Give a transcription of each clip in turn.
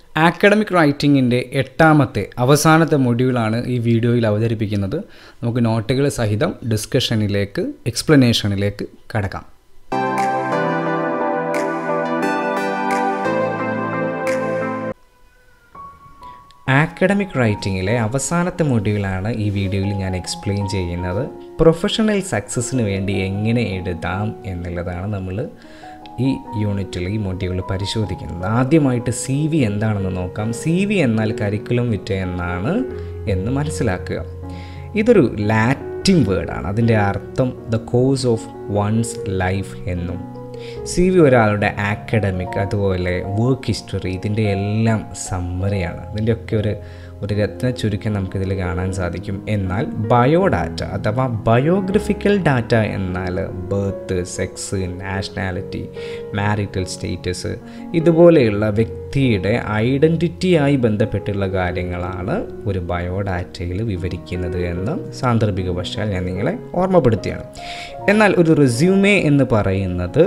ആക്കഡമിക് റൈറ്റിങ്ങിൻ്റെ എട്ടാമത്തെ അവസാനത്തെ മൊഡ്യൂളാണ് ഈ വീഡിയോയിൽ അവതരിപ്പിക്കുന്നത്. നമുക്ക് നോട്ടുകൾ സഹിതം ഡിസ്കഷനിലേക്ക് എക്സ്പ്ലനേഷനിലേക്ക് കടക്കാം. ആക്കഡമിക് റൈറ്റിങ്ങിലെ അവസാനത്തെ മൊഡ്യൂളാണ് ഈ വീഡിയോയിൽ ഞാൻ എക്സ്പ്ലെയിൻ ചെയ്യുന്നത്. പ്രൊഫഷണൽ സക്സസ്സിന് വേണ്ടി എങ്ങനെ എഴുതാം എന്നുള്ളതാണ് നമ്മൾ ഈ യൂണിറ്റിൽ ഈ മൊഡ്യൂളിൽ പരിശോധിക്കുന്നത്. ആദ്യമായിട്ട് CV എന്താണെന്ന് നോക്കാം. CV എന്നാൽ കരിക്കുലം വിറ്റ എന്നാണ് എന്ന് മനസ്സിലാക്കുക. ഇതൊരു ലാറ്റിൻ വേർഡാണ്. അതിൻ്റെ അർത്ഥം the course of one's life എന്നും. CV ഒരാളുടെ ആക്കഡമിക് അതുപോലെ വർക്ക് ഹിസ്റ്ററി ഇതിൻ്റെ എല്ലാം സമ്മറിയാണ്. ഇതിൻ്റെയൊക്കെ ഒരു രത്ന ചുരുക്കം നമുക്കിതിൽ കാണാൻ സാധിക്കും. എന്നാൽ ബയോഡാറ്റ അഥവാ ബയോഗ്രഫിക്കൽ ഡാറ്റ എന്നാൽ birth, sex, nationality, marital status ഇതുപോലെയുള്ള വ്യക്തിയുടെ ഐഡൻറ്റിറ്റിയായി ബന്ധപ്പെട്ടുള്ള കാര്യങ്ങളാണ് ഒരു ബയോഡാറ്റയിൽ വിവരിക്കുന്നത് എന്ന് സാന്ദർഭികവശാൽ ഞാൻ നിങ്ങളെ ഓർമ്മപ്പെടുത്തുകയാണ്. എന്നാൽ ഒരു റെസ്യൂമേ എന്ന് പറയുന്നത്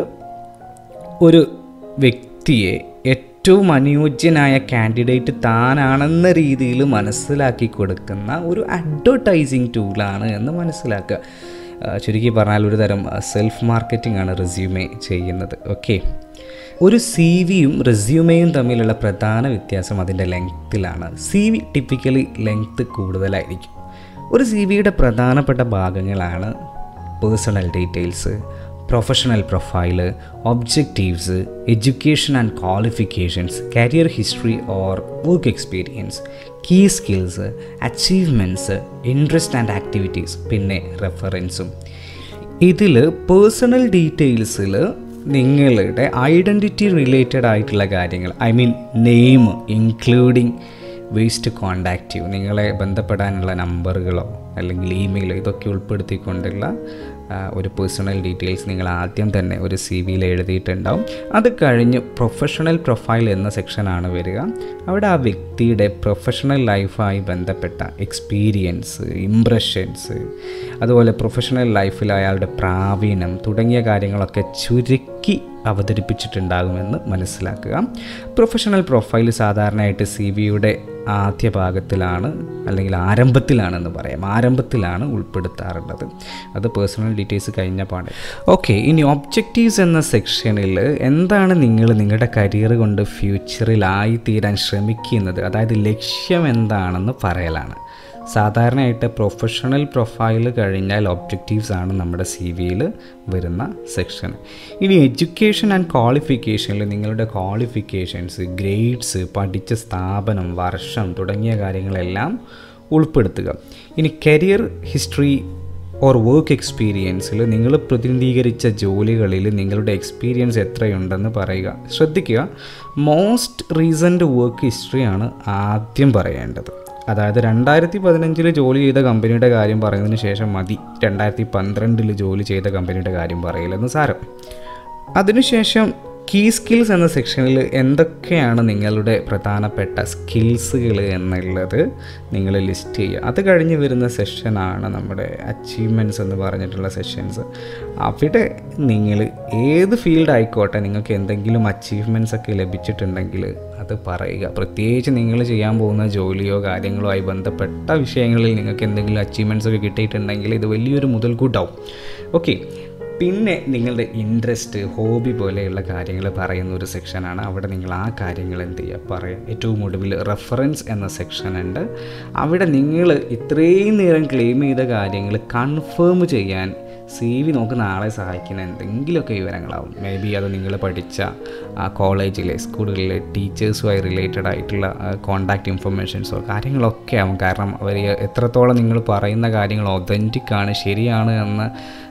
ഒരു വ്യക്തിയെ ഏറ്റവും അനുയോജ്യനായ കാൻഡിഡേറ്റ് താനാണെന്ന രീതിയിൽ മനസ്സിലാക്കി കൊടുക്കുന്ന ഒരു അഡ്വർടൈസിങ് ടൂളാണ് എന്ന് മനസ്സിലാക്കുക. ചുരുക്കി പറഞ്ഞാൽ ഒരു തരം സെൽഫ് മാർക്കറ്റിംഗ് ആണ് റെസ്യൂമേ ചെയ്യുന്നത്. ഓക്കെ, ഒരു CVയും റെസ്യൂമേയും തമ്മിലുള്ള പ്രധാന വ്യത്യാസം അതിൻ്റെ ലെങ്ത്തിലാണ്. CV ടിപ്പിക്കലി ലെങ്ത്ത് കൂടുതലായിരിക്കും. ഒരു CVയുടെ പ്രധാനപ്പെട്ട ഭാഗങ്ങളാണ് personal details, professional profile, objectives, education and qualifications, career history or work experience, key skills, achievements, interest and activities, പിന്നെ റെഫറൻസും. ഇതിൽ പേഴ്സണൽ ഡീറ്റെയിൽസിൽ നിങ്ങളുടെ ഐഡൻറ്റിറ്റി റിലേറ്റഡ് ആയിട്ടുള്ള കാര്യങ്ങൾ, I mean name including waste contact you, നിങ്ങളെ ബന്ധപ്പെടാനുള്ള നമ്പറുകളോ അല്ലെങ്കിൽ ഇമെയിലോ ഇതൊക്കെ ഉൾപ്പെടുത്തിക്കൊണ്ടുള്ള ഒരു പേഴ്സണൽ ഡീറ്റെയിൽസ് നിങ്ങൾ ആദ്യം തന്നെ ഒരു CVയിൽ എഴുതിയിട്ടുണ്ടാവും. അത് കഴിഞ്ഞ് പ്രൊഫഷണൽ പ്രൊഫൈൽ എന്ന സെക്ഷനാണ് വരിക. അവിടെ ആ വ്യക്തിയുടെ പ്രൊഫഷണൽ ലൈഫായി ബന്ധപ്പെട്ട എക്സ്പീരിയൻസ്, ഇംപ്രഷൻസ്, അതുപോലെ പ്രൊഫഷണൽ ലൈഫിൽ അയാളുടെ പ്രാവീണ്യം തുടങ്ങിയ കാര്യങ്ങളൊക്കെ ചുരുക്കി അവതരിപ്പിച്ചിട്ടുണ്ടാകുമെന്ന് മനസ്സിലാക്കുക. പ്രൊഫഷണൽ പ്രൊഫൈൽ സാധാരണയായിട്ട് CVയുടെ ആദ്യ ഭാഗത്തിലാണ് അല്ലെങ്കിൽ ആരംഭത്തിലാണെന്ന് പറയാം, ആരംഭത്തിലാണ് ഉൾപ്പെടുത്താറുള്ളത്. അത് പേഴ്സണൽ ഡീറ്റെയിൽസ് കഴിഞ്ഞ പാടെ. ഓക്കെ, ഇനി ഒബ്ജക്റ്റീവ്സ് എന്ന സെക്ഷനിൽ എന്താണ് നിങ്ങളുടെ കരിയർ കൊണ്ട് ഫ്യൂച്ചറിലായി തീരാൻ ശ്രമിക്കുന്നത്, അതായത് ലക്ഷ്യം എന്താണെന്ന് പറയലാണ്. സാധാരണയായിട്ട് പ്രൊഫഷണൽ പ്രൊഫൈൽ കഴിഞ്ഞാൽ ഒബ്ജക്റ്റീവ്സ് ആണ് നമ്മുടെ CVയിൽ വരുന്ന സെക്ഷൻ. ഇനി എഡ്യൂക്കേഷൻ ആൻഡ് ക്വാളിഫിക്കേഷനിൽ നിങ്ങളുടെ ക്വാളിഫിക്കേഷൻസ്, ഗ്രേഡ്സ്, പഠിച്ച സ്ഥാപനം, വർഷം തുടങ്ങിയ കാര്യങ്ങളെല്ലാം ഉൾപ്പെടുത്തുക. ഇനി കരിയർ ഹിസ്റ്ററി ഓർ വർക്ക് എക്സ്പീരിയൻസിൽ നിങ്ങൾ പ്രതിനിധീകരിച്ച ജോലികളിൽ നിങ്ങളുടെ എക്സ്പീരിയൻസ് എത്രയുണ്ടെന്ന് പറയുക. ശ്രദ്ധിക്കുക, മോസ്റ്റ് റീസെൻറ്റ് വർക്ക് ഹിസ്റ്ററിയാണ് ആദ്യം പറയേണ്ടത്. അതായത് 2015 ജോലി ചെയ്ത കമ്പനിയുടെ കാര്യം പറയുന്നതിന് ശേഷം മതി 2012 ജോലി ചെയ്ത കമ്പനിയുടെ കാര്യം പറയില്ലെന്ന് സാരം. അതിനുശേഷം കീ സ്കിൽസ് എന്ന സെക്ഷനിൽ എന്തൊക്കെയാണ് നിങ്ങളുടെ പ്രധാനപ്പെട്ട സ്കിൽസുകൾ എന്നുള്ളത് നിങ്ങൾ ലിസ്റ്റ് ചെയ്യുക. അത് കഴിഞ്ഞ് വരുന്ന സെഷനാണ് നമ്മുടെ അച്ചീവ്മെൻറ്റ്സ് എന്ന് പറഞ്ഞിട്ടുള്ള സെഷൻസ്. അവിടെ നിങ്ങൾ ഏത് ഫീൽഡ് ആയിക്കോട്ടെ നിങ്ങൾക്ക് എന്തെങ്കിലും അച്ചീവ്മെൻറ്റ്സ് ഒക്കെ ലഭിച്ചിട്ടുണ്ടെങ്കിൽ അത് പറയുക. പ്രത്യേകിച്ച് നിങ്ങൾ ചെയ്യാൻ പോകുന്ന ജോലിയോ കാര്യങ്ങളോ ആയി ബന്ധപ്പെട്ട വിഷയങ്ങളിൽ നിങ്ങൾക്ക് എന്തെങ്കിലും അച്ചീവ്മെൻറ്റ്സ് ഒക്കെ കിട്ടിയിട്ടുണ്ടെങ്കിൽ ഇത് വലിയൊരു മുതൽക്കൂട്ടാവും. ഓക്കെ, പിന്നെ നിങ്ങളുടെ ഇൻട്രസ്റ്റ്, ഹോബി പോലെയുള്ള കാര്യങ്ങൾ പറയുന്ന ഒരു സെക്ഷനാണ്. അവിടെ നിങ്ങൾ ആ കാര്യങ്ങൾ എന്ത് ചെയ്യുക പറയുക. ഏറ്റവും ഒടുവിൽ റെഫറൻസ് എന്ന സെക്ഷൻ ഉണ്ട്. അവിടെ നിങ്ങൾ ഇത്രയും നേരം ക്ലെയിം ചെയ്ത കാര്യങ്ങൾ കൺഫേം ചെയ്യാൻ CV നോക്കുന്ന ആളെ സഹായിക്കുന്ന എന്തെങ്കിലുമൊക്കെ വിവരങ്ങളാവും. മേ ബി അത് നിങ്ങൾ പഠിച്ച കോളേജിലെ സ്കൂളുകളിലെ ടീച്ചേഴ്സുമായി റിലേറ്റഡ് ആയിട്ടുള്ള കോൺടാക്റ്റ് ഇൻഫർമേഷൻസോ കാര്യങ്ങളൊക്കെ ആവും. കാരണം അവർ എത്രത്തോളം നിങ്ങൾ പറയുന്ന കാര്യങ്ങൾ ഒതൻറ്റിക് ആണ്, ശരിയാണ് എന്ന്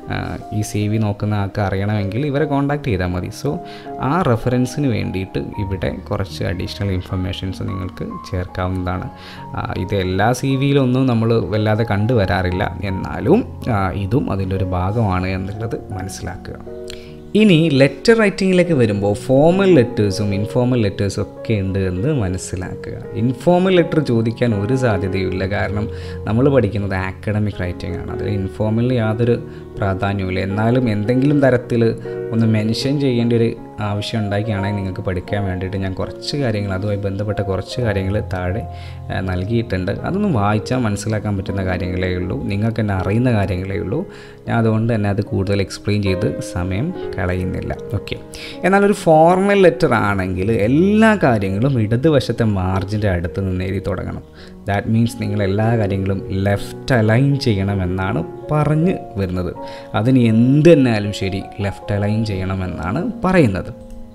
ഈ CV നോക്കുന്ന ആൾക്ക് അറിയണമെങ്കിൽ ഇവരെ കോൺടാക്റ്റ് ചെയ്താൽ മതി. സോ ആ റെഫറൻസിന് വേണ്ടിയിട്ട് ഇവിടെ കുറച്ച് അഡീഷണൽ ഇൻഫർമേഷൻസ് നിങ്ങൾക്ക് ചേർക്കാവുന്നതാണ്. ഇത് എല്ലാ CVയിലൊന്നും നമ്മൾ വല്ലാതെ കണ്ടുവരാറില്ല, എന്നാലും ഇതും അതിൻ്റെ ഒരു ഭാഗമാണ് എന്നുള്ളത് മനസ്സിലാക്കുക. ഇനി ലെറ്റർ റൈറ്റിങ്ങിലേക്ക് വരുമ്പോൾ ഫോർമൽ ലെറ്റേഴ്സും ഇൻഫോർമൽ ലെറ്റേഴ്സും ഒക്കെ ഉണ്ട് എന്ന് മനസ്സിലാക്കുക. ഇൻഫോർമൽ ലെറ്റർ ചോദിക്കാൻ ഒരു സാധ്യതയുമില്ല, കാരണം നമ്മൾ പഠിക്കുന്നത് ആക്കഡമിക് റൈറ്റിംഗ് ആണ്. അതിൽ ഇൻഫോർമലിന് യാതൊരു പ്രാധാന്യമില്ല. എന്നാലും എന്തെങ്കിലും തരത്തിൽ ഒന്ന് മെൻഷൻ ചെയ്യേണ്ട ഒരു ആവശ്യം ഉണ്ടാക്കിയാണെങ്കിൽ നിങ്ങൾക്ക് പഠിക്കാൻ വേണ്ടിയിട്ട് ഞാൻ കുറച്ച് കാര്യങ്ങൾ അതുമായി ബന്ധപ്പെട്ട കുറച്ച് കാര്യങ്ങൾ താഴെ നൽകിയിട്ടുണ്ട്. അതൊന്നും വായിച്ചാൽ മനസ്സിലാക്കാൻ പറ്റുന്ന കാര്യങ്ങളേ ഉള്ളൂ, നിങ്ങൾക്ക് തന്നെ അറിയുന്ന കാര്യങ്ങളേ ഉള്ളൂ. ഞാൻ അതുകൊണ്ട് തന്നെ അത് കൂടുതൽ എക്സ്പ്ലെയിൻ ചെയ്ത് സമയം കളയുന്നില്ല. ഓക്കെ, എന്നാൽ ഒരു ഫോർമൽ ലെറ്റർ ആണെങ്കിൽ എല്ലാ കാര്യങ്ങളും ഇടതുവശത്തെ മാർജിൻ്റെ അടുത്ത് നിന്ന് എഴുതി തുടങ്ങണം. ദാറ്റ് മീൻസ് നിങ്ങൾ എല്ലാ കാര്യങ്ങളും ലെഫ്റ്റ് അലൈൻ ചെയ്യണമെന്നാണ് പറഞ്ഞു വരുന്നത്. അതിന് എന്ത് തന്നെയാലും ശരി ലെഫ്റ്റ് അലൈൻ ചെയ്യണമെന്നാണ് പറയുന്നത്.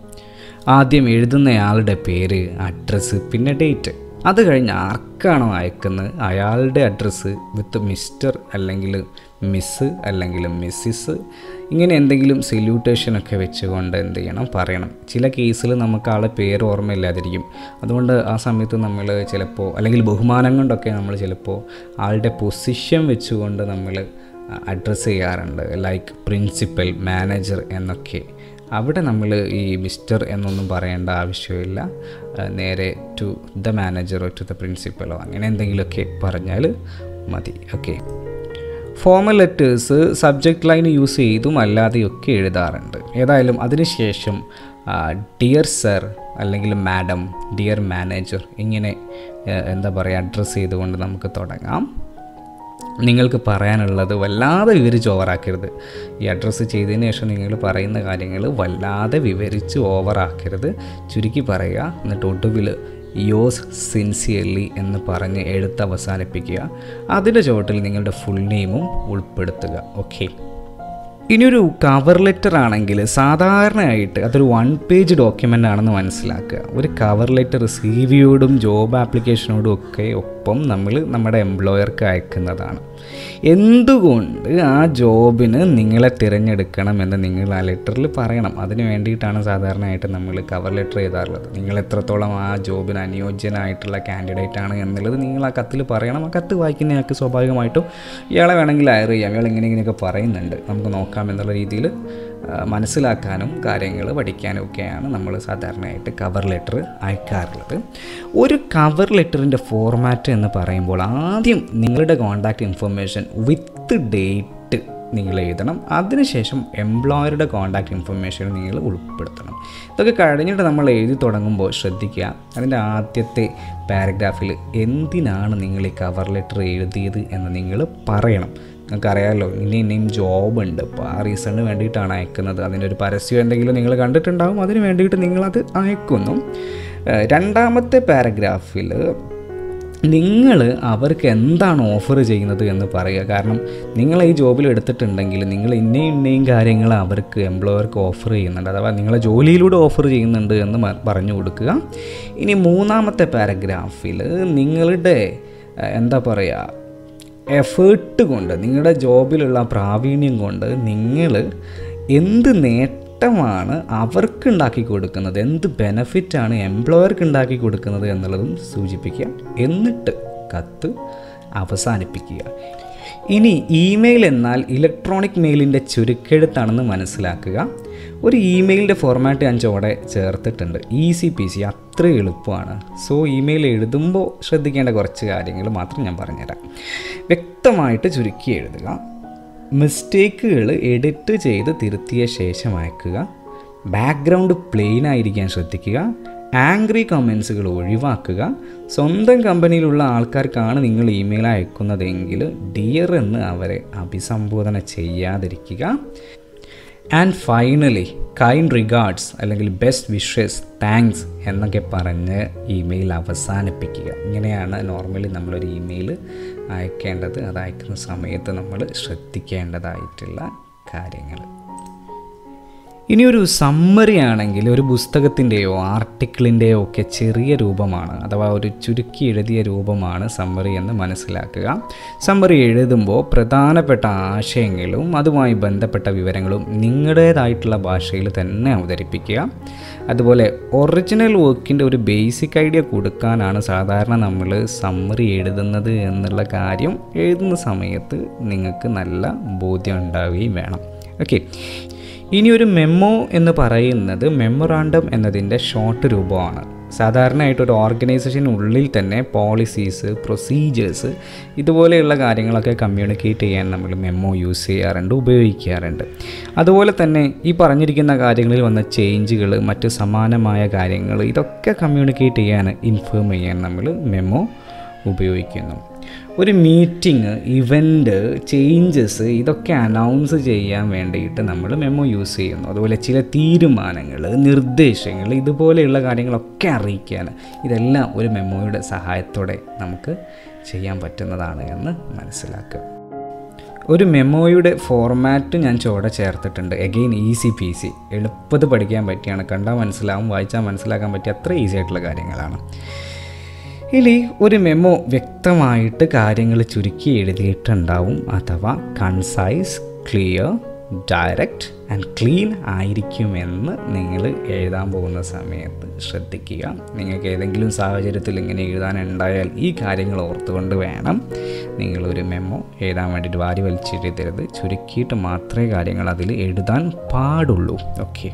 ആദ്യം എഴുതുന്നയാളുടെ പേര്, അഡ്രസ്സ്, പിന്നെ ഡേറ്റ്. അത് കഴിഞ്ഞ് ആർക്കാണോ അയക്കുന്നത് അയാളുടെ അഡ്രസ്സ് വിത്ത് മിസ്റ്റർ അല്ലെങ്കിൽ മിസ്സ് അല്ലെങ്കിൽ മിസ്സിസ് ഇങ്ങനെ എന്തെങ്കിലും സല്യൂട്ടേഷനൊക്കെ വെച്ചുകൊണ്ട് എന്ത് ചെയ്യണം, പറയണം. ചില കേസിൽ നമുക്ക് ആളെ പേര് ഓർമ്മയില്ലാതിരിക്കും. അതുകൊണ്ട് ആ സമയത്ത് നമ്മൾ ചിലപ്പോൾ അല്ലെങ്കിൽ ബഹുമാനം കൊണ്ടൊക്കെ നമ്മൾ ചിലപ്പോൾ ആളുടെ പൊസിഷൻ വെച്ചുകൊണ്ട് നമ്മൾ അഡ്രസ്സ് ചെയ്യാറുണ്ട്. ലൈക്ക് പ്രിൻസിപ്പൽ, മാനേജർ എന്നൊക്കെ. അവിടെ നമ്മൾ ഈ മിസ്റ്റർ എന്നൊന്നും പറയേണ്ട ആവശ്യമില്ല. നേരെ ടു ദ മാനേജറോ ടു ദ പ്രിൻസിപ്പലോ അങ്ങനെ എന്തെങ്കിലുമൊക്കെ പറഞ്ഞാൽ മതി. Okay, formal letters subject line use ചെയ്തും അല്ലാതെയൊക്കെ എഴുതാറുണ്ട്. ഏതായാലും അതിനുശേഷം ഡിയർ സർ അല്ലെങ്കിൽ മാഡം, ഡിയർ മാനേജർ ഇങ്ങനെ എന്താ പറയുക അഡ്രസ്സ് ചെയ്തുകൊണ്ട് നമുക്ക് തുടങ്ങാം. നിങ്ങൾക്ക് പറയാനുള്ളത് വല്ലാതെ വിവരിച്ച് ഓവറാക്കരുത്. ഈ അഡ്രസ്സ് ചെയ്തതിന് ശേഷം നിങ്ങൾ പറയുന്ന കാര്യങ്ങൾ വല്ലാതെ വിവരിച്ച് ഓവറാക്കരുത്. ചുരുക്കി പറയുക. എന്നിട്ട് ഒടുവിൽ യോസ് സിൻസിയർലി എന്ന് പറഞ്ഞ് എഴുത്ത് അവസാനിപ്പിക്കുക. അതിൻ്റെ ചുവട്ടിൽ നിങ്ങളുടെ ഫുൾ നെയിമും ഉൾപ്പെടുത്തുക. ഓക്കെ, ഇനിയൊരു കവർ ലെറ്റർ ആണെങ്കിൽ സാധാരണയായിട്ട് അതൊരു 1 പേജ് ഡോക്യുമെൻ്റ് ആണെന്ന് മനസ്സിലാക്കുക. ഒരു കവർ ലെറ്റർ CV-യോടും ജോബ് ആപ്ലിക്കേഷനോടും ഒക്കെ ഒപ്പം നമ്മൾ നമ്മുടെ എംപ്ലോയർക്ക് അയക്കുന്നതാണ്. എന്തുകൊണ്ട് ആ ജോബിന് നിങ്ങളെ തിരഞ്ഞെടുക്കണമെന്ന് നിങ്ങൾ ആ ലെറ്ററിൽ പറയണം. അതിന് വേണ്ടിയിട്ടാണ് സാധാരണയായിട്ട് നമ്മൾ കവർ ലെറ്റർ എഴുതാറുള്ളത്. നിങ്ങൾ എത്രത്തോളം ആ ജോബിന് അനുയോജ്യനായിട്ടുള്ള കാൻഡിഡേറ്റ് ആണ് എന്നുള്ളത് നിങ്ങൾ ആ കത്തിൽ പറയണം. ആ കത്ത് വായിക്കുന്നയാൾക്ക് സ്വാഭാവികമായിട്ടും ഇയാളെ വേണമെങ്കിൽ ഹയർ ചെയ്യാം, ഇയാൾ ഇങ്ങനെയൊക്കെ പറയുന്നുണ്ട്, നമുക്ക് നോക്കാം എന്നുള്ള രീതിയിൽ മനസ്സിലാക്കാനും കാര്യങ്ങൾ പഠിക്കാനും ഒക്കെയാണ് നമ്മൾ സാധാരണയായിട്ട് കവർ ലെറ്റർ അയക്കാറുള്ളത്. ഒരു കവർ ലെറ്ററിൻ്റെ ഫോർമാറ്റ് എന്ന് പറയുമ്പോൾ ആദ്യം നിങ്ങളുടെ കോൺടാക്റ്റ് ഇൻഫർമേഷൻ വിത്ത് ഡേറ്റ് നിങ്ങൾ എഴുതണം. അതിനുശേഷം എംപ്ലോയറുടെ കോൺടാക്റ്റ് ഇൻഫർമേഷൻ നിങ്ങൾ ഉൾപ്പെടുത്തണം. ഇതൊക്കെ കഴിഞ്ഞിട്ട് നമ്മൾ എഴുതി തുടങ്ങുമ്പോൾ ശ്രദ്ധിക്കുക, അതിൻ്റെ ആദ്യത്തെ പാരഗ്രാഫിൽ എന്തിനാണ് നിങ്ങൾ ഈ കവർ ലെറ്റർ എഴുതിയത് എന്ന് നിങ്ങൾ പറയണം. നിങ്ങൾക്കറിയാമല്ലോ ഇനിയും ജോബ് ഉണ്ട്, അപ്പോൾ ആ റീസണിന് വേണ്ടിയിട്ടാണ് അയക്കുന്നത്. അതിൻ്റെ ഒരു പരസ്യം എന്തെങ്കിലും നിങ്ങൾ കണ്ടിട്ടുണ്ടാകും, അതിന് വേണ്ടിയിട്ട് നിങ്ങളത് അയക്കുന്നു. രണ്ടാമത്തെ പാരഗ്രാഫിൽ നിങ്ങൾ അവർക്ക് എന്താണ് ഓഫർ ചെയ്യുന്നത് എന്ന് പറയുക. കാരണം നിങ്ങൾ ഈ ജോബിൽ എടുത്തിട്ടുണ്ടെങ്കിൽ നിങ്ങൾ ഇന്നയും കാര്യങ്ങൾ അവർക്ക് എംപ്ലോയർക്ക് ഓഫർ ചെയ്യുന്നുണ്ട്, അഥവാ നിങ്ങളെ ജോലിയിലൂടെ ഓഫർ ചെയ്യുന്നുണ്ട് എന്ന് പറഞ്ഞു കൊടുക്കുക. ഇനി മൂന്നാമത്തെ പാരഗ്രാഫിൽ നിങ്ങളുടെ എന്താ പറയുക എഫേർട്ട് കൊണ്ട്, നിങ്ങളുടെ ജോബിലുള്ള പ്രാവീണ്യം കൊണ്ട് നിങ്ങൾ എന്ത് നേട്ടമാണ് അവർക്ക് ഉണ്ടാക്കി കൊടുക്കുന്നത്, എന്ത് ബെനഫിറ്റാണ് എംപ്ലോയർക്ക് ഉണ്ടാക്കി കൊടുക്കുന്നത് എന്നുള്ളതും സൂചിപ്പിക്കുക. എന്നിട്ട് കത്ത് അവസാനിപ്പിക്കുക. ഇനി ഇമെയിൽ എന്നാൽ ഇലക്ട്രോണിക് മെയിലിൻ്റെ ചുരുക്കെഴുത്താണെന്ന് മനസ്സിലാക്കുക. ഒരു ഇമെയിലിൻ്റെ ഫോർമാറ്റ് ഞാൻ ചുവടെ ചേർത്തിട്ടുണ്ട്. ഈസി പീസി, അത്ര എളുപ്പമാണ്. സോ ഇമെയിൽ എഴുതുമ്പോൾ ശ്രദ്ധിക്കേണ്ട കുറച്ച് കാര്യങ്ങൾ മാത്രം ഞാൻ പറഞ്ഞുതരാം. വ്യക്തമായിട്ട് ചുരുക്കി എഴുതുക. മിസ്റ്റേക്കുകൾ എഡിറ്റ് ചെയ്ത് തിരുത്തിയ ശേഷം അയക്കുക. ബാക്ക്ഗ്രൗണ്ട് പ്ലെയിൻ ആയിരിക്കാൻ ശ്രദ്ധിക്കുക. ആംഗ്രി കമൻസുകൾ ഒഴിവാക്കുക. സ്വന്തം കമ്പനിയിലുള്ള ആൾക്കാർക്കാണ് നിങ്ങൾ ഇമെയിൽ അയക്കുന്നതെങ്കിൽ ഡിയർ എന്ന് അവരെ അഭിസംബോധന ചെയ്യാതിരിക്കുക. ആൻഡ് ഫൈനലി കൈൻഡ് റിഗാർഡ്സ് അല്ലെങ്കിൽ ബെസ്റ്റ് വിഷസ്, താങ്ക്സ് എന്നൊക്കെ പറഞ്ഞ് ഇമെയിൽ അവസാനിപ്പിക്കുക. ഇങ്ങനെയാണ് നോർമലി നമ്മളൊരു ഇമെയിൽ അയക്കേണ്ടത്. അത് അയക്കുന്ന സമയത്ത് നമ്മൾ ശ്രദ്ധിക്കേണ്ടതായിട്ടുള്ള കാര്യങ്ങൾ. ഇനിയൊരു സമ്മറി ആണെങ്കിൽ ഒരു പുസ്തകത്തിൻ്റെയോ ആർട്ടിക്കിളിൻ്റെയോ ഒക്കെ ചെറിയ രൂപമാണ്, അഥവാ ഒരു ചുരുക്കി എഴുതിയ രൂപമാണ് സമ്മറി എന്ന് മനസ്സിലാക്കുക. സമ്മറി എഴുതുമ്പോൾ പ്രധാനപ്പെട്ട ആശയങ്ങളും അതുമായി ബന്ധപ്പെട്ട വിവരങ്ങളും നിങ്ങളുടേതായിട്ടുള്ള ഭാഷയിൽ തന്നെ അവതരിപ്പിക്കുക. അതുപോലെ ഒറിജിനൽ വർക്കിൻ്റെ ഒരു ബേസിക് ഐഡിയ കൊടുക്കാനാണ് സാധാരണ നമ്മൾ സമ്മറി എഴുതുന്നത് എന്നുള്ള കാര്യം എഴുതുന്ന സമയത്ത് നിങ്ങൾക്ക് നല്ല ബോധ്യം ഉണ്ടാവുകയും വേണം. ഓക്കെ, ഇനിയൊരു മെമ്മോ എന്ന് പറയുന്നത് മെമ്മോറാണ്ടം എന്നതിൻ്റെ ഷോർട്ട് രൂപമാണ്. സാധാരണയായിട്ട് ഒരു ഓർഗനൈസേഷനുള്ളിൽ തന്നെ പോളിസീസ്, പ്രൊസീജിയേഴ്സ് ഇതുപോലെയുള്ള കാര്യങ്ങളൊക്കെ കമ്മ്യൂണിക്കേറ്റ് ചെയ്യാൻ നമ്മൾ മെമ്മോ യൂസ് ചെയ്യാറുണ്ട്, ഉപയോഗിക്കാറുണ്ട്. അതുപോലെ തന്നെ ഈ പറഞ്ഞിരിക്കുന്ന കാര്യങ്ങളിൽ വന്ന ചേഞ്ചുകൾ, മറ്റ് സമാനമായ കാര്യങ്ങൾ, ഇതൊക്കെ കമ്മ്യൂണിക്കേറ്റ് ചെയ്യാൻ, ഇൻഫോം ചെയ്യാൻ നമ്മൾ മെമ്മോ ഉപയോഗിക്കുന്നു. ഒരു മീറ്റിംഗ്, ഇവൻ്റ്, ചേഞ്ചസ് ഇതൊക്കെ അനൗൺസ് ചെയ്യാൻ വേണ്ടിയിട്ട് നമ്മൾ മെമ്മോ യൂസ് ചെയ്യുന്നു. അതുപോലെ ചില തീരുമാനങ്ങൾ, നിർദ്ദേശങ്ങൾ ഇതുപോലെയുള്ള കാര്യങ്ങളൊക്കെ അറിയിക്കാൻ ഇതെല്ലാം ഒരു മെമ്മോയുടെ സഹായത്തോടെ നമുക്ക് ചെയ്യാൻ പറ്റുന്നതാണ് എന്ന് മനസ്സിലാക്കുക. ഒരു മെമ്മോയുടെ ഫോർമാറ്റ് ഞാൻ ചുവടെ ചേർത്തിട്ടുണ്ട്. എഗെയിൻ ഈസി പീസി, എളുപ്പത്തിൽ പഠിക്കാൻ പറ്റിയാണ്. കണ്ടാൽ മനസ്സിലാവും, വായിച്ചാൽ മനസ്സിലാക്കാൻ പറ്റിയ അത്ര ഈസി ആയിട്ടുള്ള കാര്യങ്ങളാണ്. ഇനി ഒരു മെമ്മോ വ്യക്തമായിട്ട് കാര്യങ്ങൾ ചുരുക്കി എഴുതിയിട്ടുണ്ടാവും, അഥവാ concise, clear, direct and clean ആയിരിക്കുമെന്ന് നിങ്ങൾ എഴുതാൻ പോകുന്ന സമയത്ത് ശ്രദ്ധിക്കുക. നിങ്ങൾക്ക് ഏതെങ്കിലും സാഹചര്യത്തിൽ ഇങ്ങനെ എഴുതാനുണ്ടായാൽ ഈ കാര്യങ്ങൾ ഓർത്തുകൊണ്ട് വേണം നിങ്ങളൊരു മെമ്മോ എഴുതാൻ വേണ്ടിയിട്ട്. വാരി വലിച്ചെഴുതരുത്, ചുരുക്കിയിട്ട് മാത്രമേ കാര്യങ്ങൾ അതിൽ എഴുതാൻ പാടുള്ളൂ. ഓക്കെ.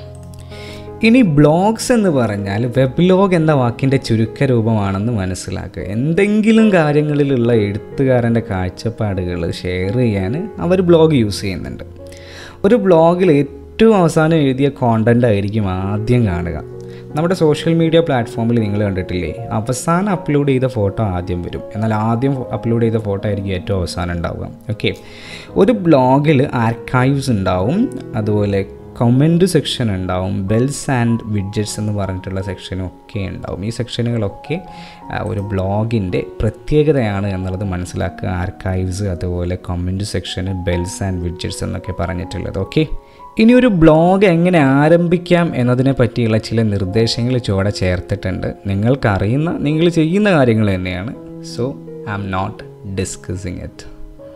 ഇനി ബ്ലോഗ്സ് എന്ന് പറഞ്ഞാൽ വെബ്ലോഗ് എന്ന വാക്കിൻ്റെ ചുരുക്കരൂപമാണെന്ന് മനസ്സിലാക്കുക. എന്തെങ്കിലും കാര്യങ്ങളിലുള്ള എഴുത്തുകാരൻ്റെ കാഴ്ചപ്പാടുകൾ ഷെയർ ചെയ്യാൻ അവർ ബ്ലോഗ് യൂസ് ചെയ്യുന്നുണ്ട്. ഒരു ബ്ലോഗിൽ ഏറ്റവും അവസാനം എഴുതിയ കോണ്ടൻ്റ് ആയിരിക്കും ആദ്യം കാണുക. നമ്മുടെ സോഷ്യൽ മീഡിയ പ്ലാറ്റ്ഫോമിൽ നിങ്ങൾ കണ്ടിട്ടില്ലേ, അവസാനം അപ്ലോഡ് ചെയ്ത ഫോട്ടോ ആദ്യം വരും, എന്നാൽ ആദ്യം അപ്ലോഡ് ചെയ്ത ഫോട്ടോ ആയിരിക്കും ഏറ്റവും അവസാനം ഉണ്ടാവുക. ഓക്കെ. ഒരു ബ്ലോഗിൽ ആർക്കൈവ്സ് ഉണ്ടാവും, അതുപോലെ കമൻറ്റ് സെക്ഷൻ ഉണ്ടാവും, ബെൽസ് ആൻഡ് വിഡ്ജറ്റ്സ് എന്ന് പറഞ്ഞിട്ടുള്ള സെക്ഷനും ഒക്കെ ഉണ്ടാവും. ഈ സെക്ഷനുകളൊക്കെ ഒരു ബ്ലോഗിൻ്റെ പ്രത്യേകതയാണ് എന്നുള്ളത് മനസ്സിലാക്കുക. ആർക്കൈവ്സ്, അതുപോലെ comment section, bells and widgets എന്നൊക്കെ പറഞ്ഞിട്ടുള്ളത്. ഓക്കെ. ഇനി ഒരു ബ്ലോഗ് എങ്ങനെ ആരംഭിക്കാം എന്നതിനെ പറ്റിയുള്ള ചില നിർദ്ദേശങ്ങൾ ചുവടെ ചേർത്തിട്ടുണ്ട്. നിങ്ങൾക്കറിയുന്ന, നിങ്ങൾ ചെയ്യുന്ന കാര്യങ്ങൾ തന്നെയാണ്. So I am not discussing it.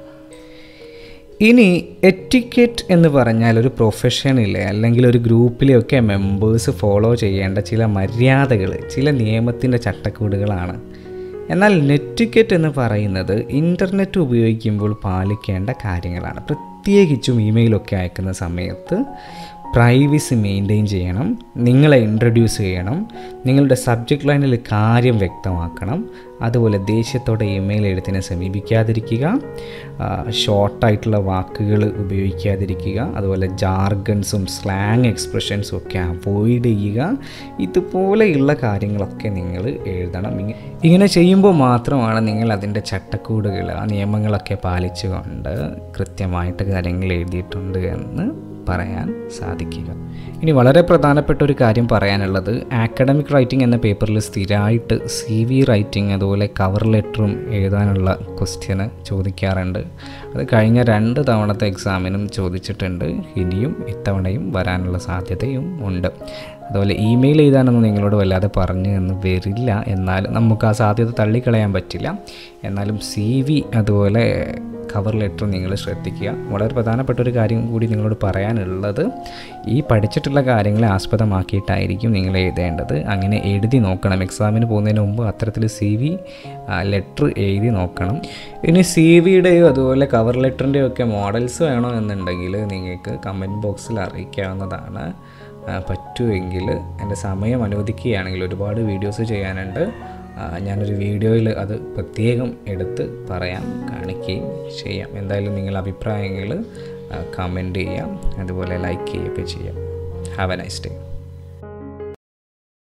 ഇനി എറ്റിക്കറ്റ് എന്ന് പറഞ്ഞാൽ ഒരു പ്രൊഫഷനിലെ അല്ലെങ്കിൽ ഒരു ഗ്രൂപ്പിലെയൊക്കെ മെമ്പേഴ്സ് ഫോളോ ചെയ്യേണ്ട ചില മര്യാദകൾ, ചില നിയമത്തിൻ്റെ ചട്ടക്കൂടുകളാണ്. എന്നാൽ നെറ്റിക്കറ്റ് എന്ന് പറയുന്നത് ഇൻ്റർനെറ്റ് ഉപയോഗിക്കുമ്പോൾ പാലിക്കേണ്ട കാര്യങ്ങളാണ്. പ്രത്യേകിച്ചും ഇമെയിലൊക്കെ അയക്കുന്ന സമയത്ത് പ്രൈവസി മെയിൻറ്റെയിൻ ചെയ്യണം, നിങ്ങളെ ഇൻട്രൊഡ്യൂസ് ചെയ്യണം, നിങ്ങളുടെ സബ്ജക്റ്റ് ലൈനിൽ കാര്യം വ്യക്തമാക്കണം, അതുപോലെ ദേഷ്യത്തോടെ ഇമെയിൽ എഴുത്തിനെ സമീപിക്കാതിരിക്കുക, ഷോർട്ടായിട്ടുള്ള വാക്കുകൾ ഉപയോഗിക്കാതിരിക്കുക, അതുപോലെ ജാർഗൺസും സ്ലാങ് എക്സ്പ്രഷൻസും ഒക്കെ അവോയ്ഡ് ചെയ്യുക. ഇതുപോലെയുള്ള കാര്യങ്ങളൊക്കെ നിങ്ങൾ എഴുതണം. ഇങ്ങനെ ചെയ്യുമ്പോൾ മാത്രമാണ് നിങ്ങൾ അതിൻ്റെ ചട്ടക്കൂടുകൾ, ആ നിയമങ്ങളൊക്കെ പാലിച്ചുകൊണ്ട് കൃത്യമായിട്ട് കാര്യങ്ങൾ എഴുതിയിട്ടുണ്ട് എന്ന് പറയാൻ സാധിക്കുക. ഇനി വളരെ പ്രധാനപ്പെട്ട ഒരു കാര്യം പറയാനുള്ളത്, ആക്കഡമിക് റൈറ്റിംഗ് എന്ന പേപ്പറിൽ സ്ഥിരമായിട്ട് CV റൈറ്റിംഗ്, അതുപോലെ കവർ ലെറ്ററും എഴുതാനുള്ള ക്വസ്റ്റ്യന് ചോദിക്കാറുണ്ട്. അത് കഴിഞ്ഞ 2 തവണത്തെ എക്സാമിനും ചോദിച്ചിട്ടുണ്ട്, ഇനിയും ഇത്തവണയും വരാനുള്ള സാധ്യതയും ഉണ്ട്. അതുപോലെ ഇമെയിൽ എഴുതാനൊന്നും നിങ്ങളോട് വല്ലാതെ പറഞ്ഞു എന്ന് വരില്ല, എന്നാലും നമുക്ക് ആ സാധ്യത തള്ളിക്കളയാൻ പറ്റില്ല. എന്നാലും CV അതുപോലെ കവർ ലെറ്റർ നിങ്ങൾ ശ്രദ്ധിക്കുക. വളരെ പ്രധാനപ്പെട്ട ഒരു കാര്യം കൂടി നിങ്ങളോട് പറയാനുള്ളത്, ഈ പഠിച്ചിട്ടുള്ള കാര്യങ്ങളെ ആസ്പദമാക്കിയിട്ടായിരിക്കും നിങ്ങൾ എഴുതേണ്ടത്. അങ്ങനെ എഴുതി നോക്കണം. എക്സാമിന് പോകുന്നതിന് മുമ്പ് അത്തരത്തിൽ CV ലെറ്റർ എഴുതി നോക്കണം. ഇനി CVയുടെയോ അതുപോലെ കവർ ലെറ്ററിൻ്റെയോ ഒക്കെ മോഡൽസ് വേണോ എന്നുണ്ടെങ്കിൽ നിങ്ങൾക്ക് കമൻറ്റ് ബോക്സിൽ അറിയിക്കാവുന്നതാണ്. പറ്റുമെങ്കിൽ എൻ്റെ സമയം അനുവദിക്കുകയാണെങ്കിൽ ഒരുപാട് വീഡിയോസ് ചെയ്യാനുണ്ട്. ഞാനൊരു വീഡിയോയിൽ അത് പ്രത്യേകം എടുത്ത് പറയാം, കാണിക്കുകയും ചെയ്യാം. എന്തായാലും നിങ്ങളുടെ അഭിപ്രായങ്ങൾ കമൻറ്റ് ചെയ്യാം, അതുപോലെ ലൈക്ക് ചെയ്യുകയൊക്കെ ചെയ്യാം. Have a nice day.